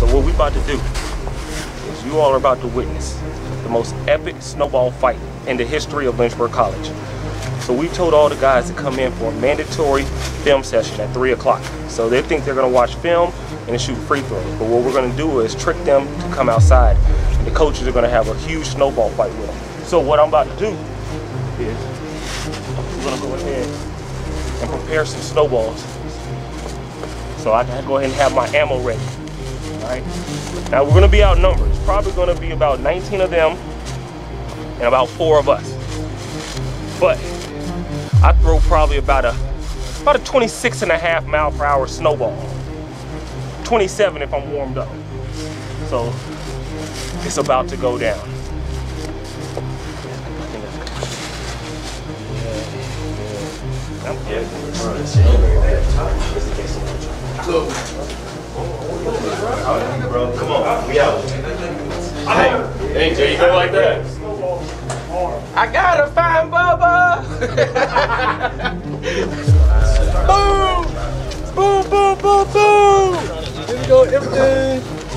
So what we about to do is you all are about to witness the most epic snowball fight in the history of Lynchburg College. So we told all the guys to come in for a mandatory film session at 3 o'clock. So they think they're gonna watch film and shoot free throws. But what we're gonna do is trick them to come outside. And the coaches are gonna have a huge snowball fight with them. So what I'm about to do is we're gonna go ahead and prepare some snowballs. So I can go ahead and have my ammo ready. All right. Now we're gonna be outnumbered. It's probably gonna be about 19 of them and about 4 of us. But I throw probably about a 26.5 mile per hour snowball. 27 if I'm warmed up. So it's about to go down. I'm good. Bro, come on, we out. Hey, Jay, you go like that. I gotta find Bubba! Boom! Boom, boom, boom, boom! Here we go, everything!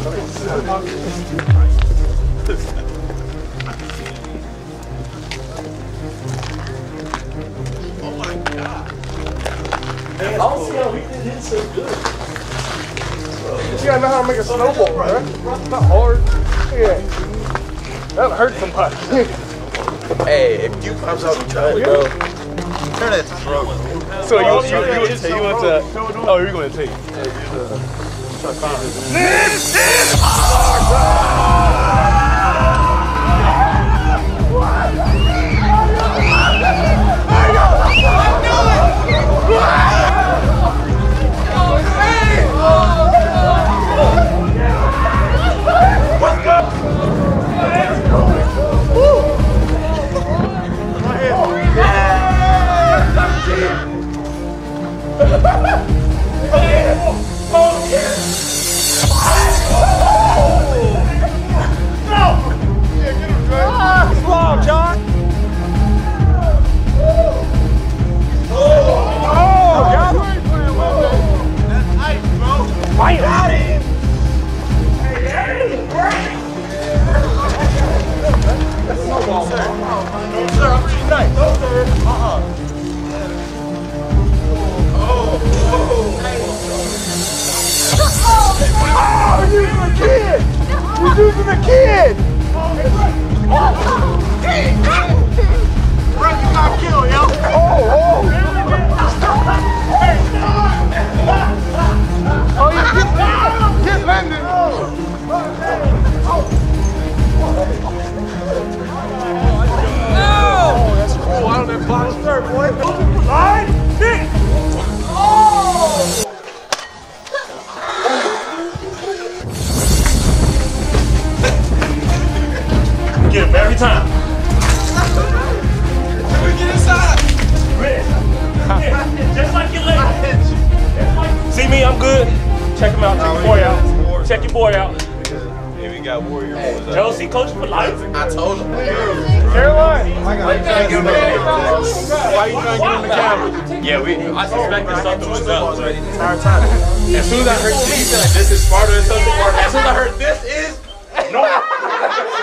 Oh my God! Man, I'll see how we did hit so good. You gotta know how to make a snowball, bro. It's not hard. Yeah. That'll hurt somebody. Hey, if you pops out, you try it, bro. Turn it to throat. So you want to, oh, you're going to take. This is You're using a kid! Bro, you got killed, yo! Oh, you get landed! No! Oh, that's cool. I don't have box third, boy. Line, kick! Oh! Get him every time. Get inside. Just like your leg. See me, I'm good. Check him out. Check your boy out. Check your boy out. Hey, we got Warrior. Josie, coach for life. I told him. Caroline! Why you trying to get him the camera? Yeah, I suspected something was up. Entire time. As soon as I heard this, this is Sparta or something, or as soon as I heard this is, no.